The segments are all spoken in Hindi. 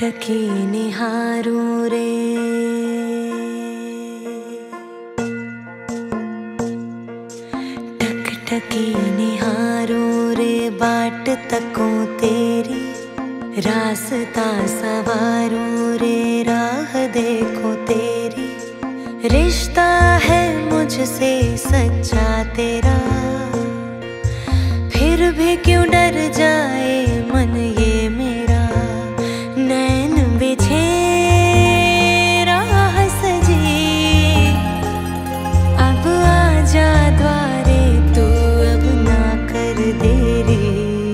टकी निहारूं रे, टक टकी निहारूं रे, बाट तकूं तेरी, रास्ता सवारूं रे, राह देखूं तेरी। रिश्ता है मुझसे सच्चा तेरा, फिर भी क्यों डर जाए मन ये मेरा। नैन बिछे राह सजी, अब आजा द्वारे तू, अब ना कर देरी,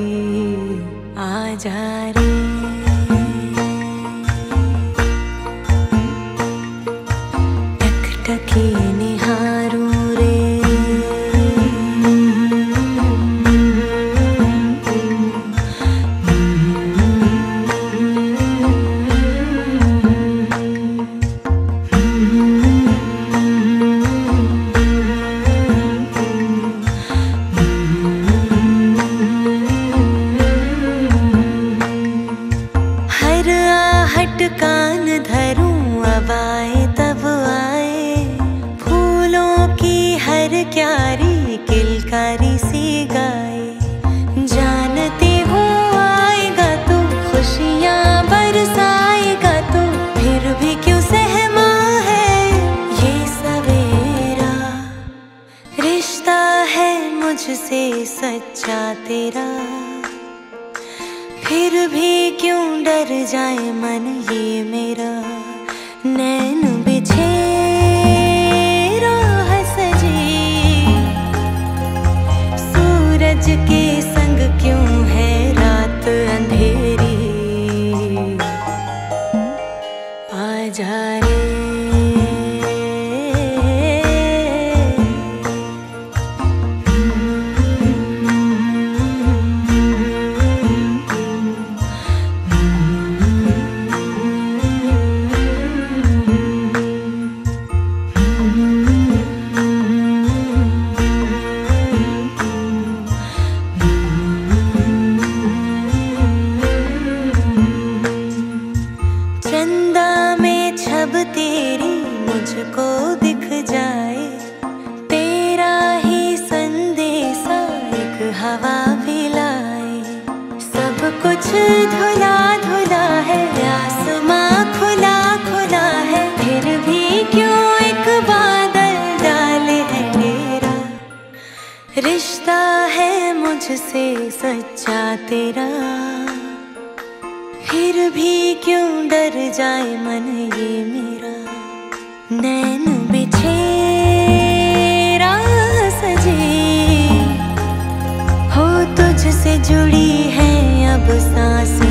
आजा रे। टक टकी निहारूं रे, कान धरूं अब आए तब आए, फूलों की हर क्यारी किलकारी सी गाए। जानती हूँ आएगा तू, खुशियाँ बरसाएगा तू, फिर भी क्यों सहमा है ये सवेरा। रिश्ता है मुझसे सच्चा तेरा, फिर भी क्यों डर जाए मन ये मेरा। नैन बिछे राह सजी, सूरज के संग क्यों है रात अंधेरी, आजा रे। चंदा में छब तेरी मुझको दिख जाए, तेरा ही संदेशा एक हवा भी लाए। सब कुछ धुला धुला है, आसमां खुला खुला है, फिर भी क्यों एक बादल डाले है तेरा। रिश्ता है मुझसे सच्चा तेरा, फिर भी क्यों डर जाए मन ये मेरा। नैन बिछे राह सजी, हो तुझसे जुड़ी है अब सांसें